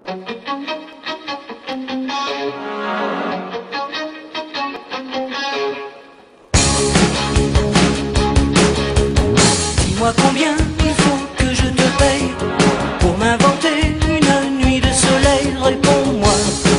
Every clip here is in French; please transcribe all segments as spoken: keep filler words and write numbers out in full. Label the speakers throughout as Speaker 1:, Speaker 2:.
Speaker 1: Dis-moi combien il faut que je te paye pour m'inventer une nuit de soleil, réponds-moi.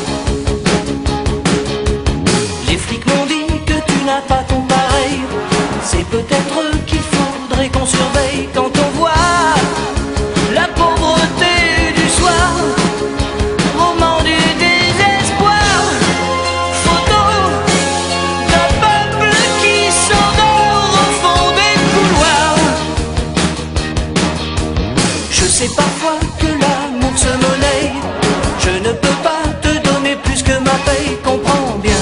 Speaker 1: Les flics m'ont dit que tu n'as pas ton pareil, c'est peut-être qu'il faudrait qu'on surveille quand on voit la pauvreté du soir, roman du désespoir, photo d'un peuple qui s'endort au fond des couloirs. Je sais parfois que l'amour se monnaie, je ne peux pas te donner plus que ma paye, comprends bien.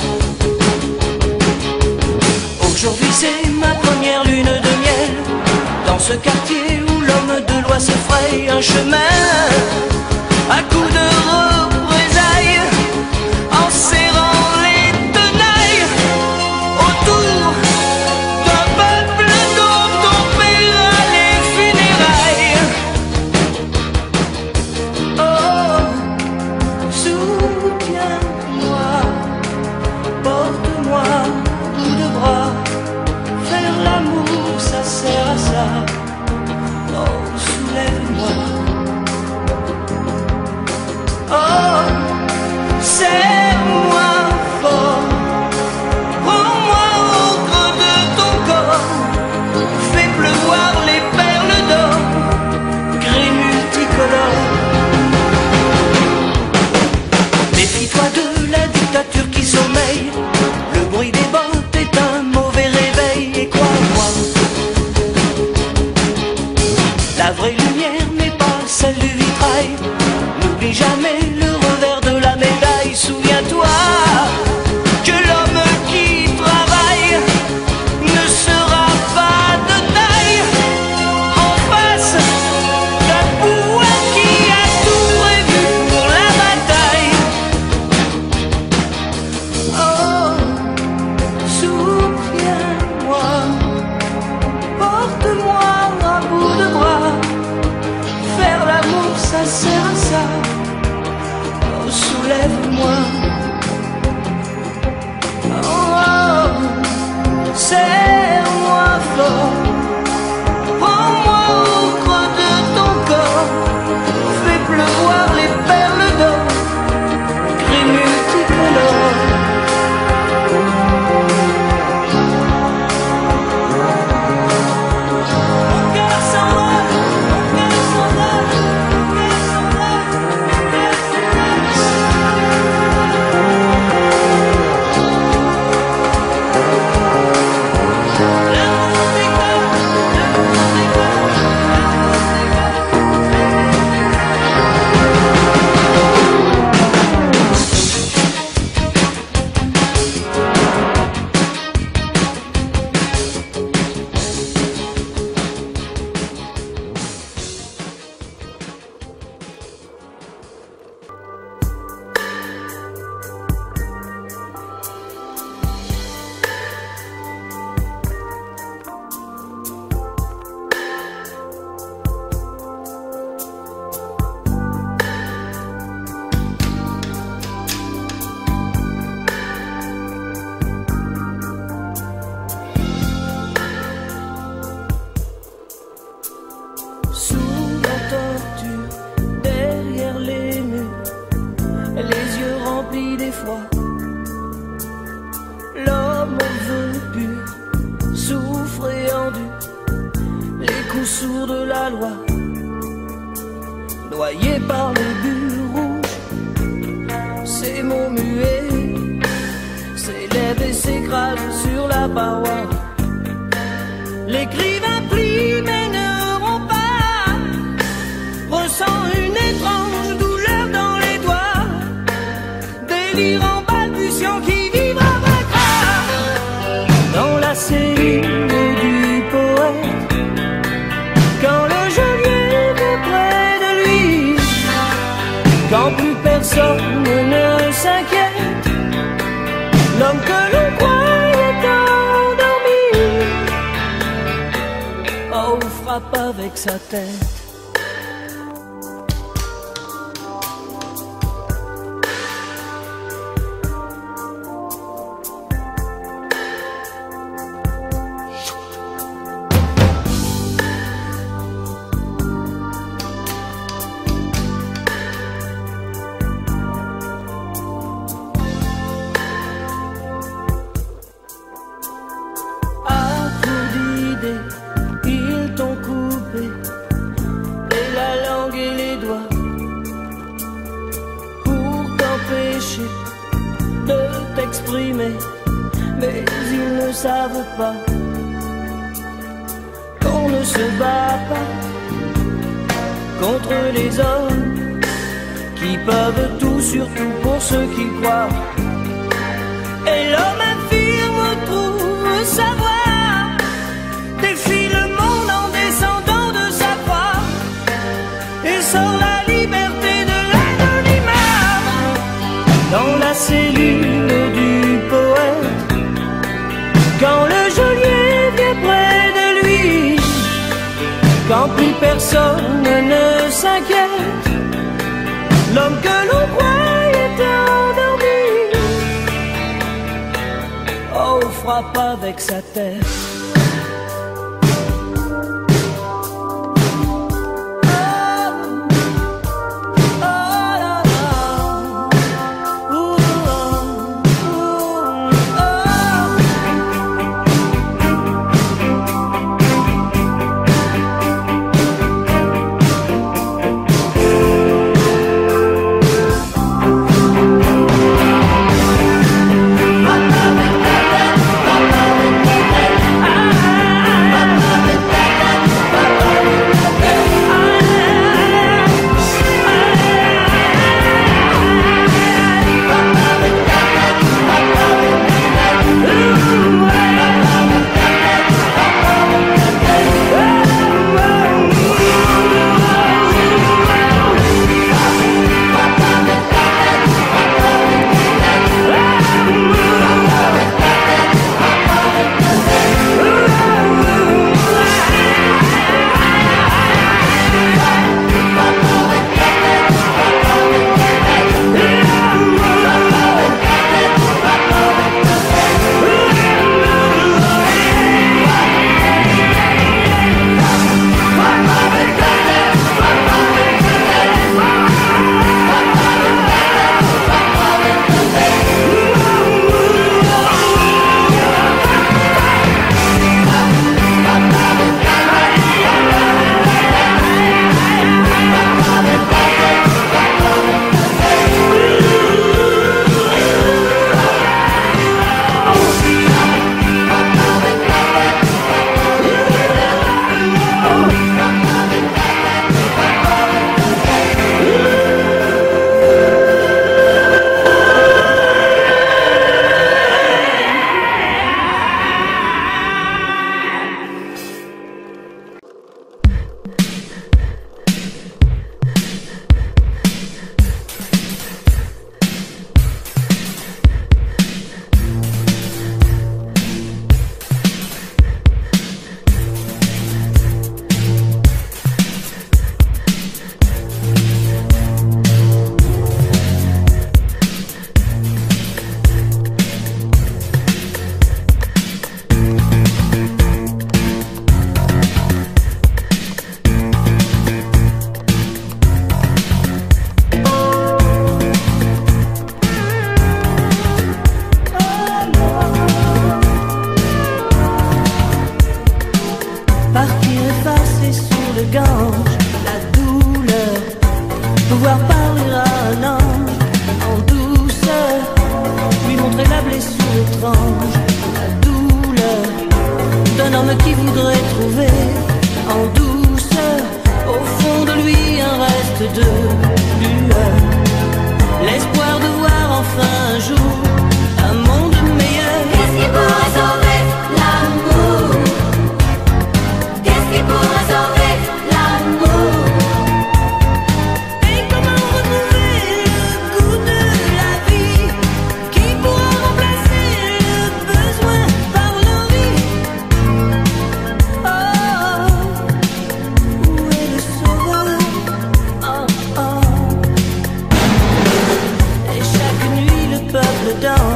Speaker 1: Aujourd'hui c'est ma première lune de miel, dans ce quartier où l'homme de loi se fraye un chemin à coups de représailles, en serrant les tenailles autour d'un peuple dont on paiera les funérailles. Oh, soutiens-moi, porte-moi bout de bras, faire l'amour ça sert à ça. Oh, soulève-moi. Oh, serre-moi fort, prends-moi au creux de ton corps, fais pleuvoir les perles d'or, gris multicolore. Méfie-toi de la dictature qui sommeille, le bruit des bottes est un mauvais réveil, et crois-moi, la vraie lumière n'est pas celle du vitrail. N'oublie jamais le revers de la médaille. Souviens-toi que l'homme qui travaille ne sera pas de taille en face d'un pouvoir qui a tout prévu pour la bataille. Oh, soutiens-moi, porte-moi à bout de bras, faire l'amour ça sert à ça. Oh, soulève-moi. Oh, oh, serre-moi fort, prends-moi au creux de ton corps, fais pleuvoir les perles d'or, gris multicolore. Mon cœur s'envole, mon cœur s'envole, mon cœur s'envole, mon cœur l'amour décolle, l'amour décolle, l'amour sous la torture, derrière les murs, les yeux remplis d'effroi, l'homme au vœu pur souffre et endure les coups sourds de la loi, noyé par le but rouge. Ces mots muets s'élèvent et s'écrasent sur la paroi. L'écrivain plie mais ne rompt pas, ressent une étrange douleur dans les doigts, délirant balbutiant qui vivra vaincra dans la cellule du poète. Quand le geôlier est près de lui, quand plus personne ne s'inquiète, l'homme que l'on croyait endormi, oh, frappe avec sa tête. s'aimer, mais ils ne savent pas qu'on ne se bat pas contre les hommes qui peuvent tout, surtout pour ceux qui croient. Et l'homme infirme trouve savoir, défie le monde en descendant de sa croix et sort la liberté de l'anonymat dans la cellule du poète. Quand le geôlier vient près de lui, quand plus personne ne s'inquiète, l'homme que l'on croyait endormi, oh, frappe avec sa tête. Danse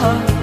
Speaker 1: toi.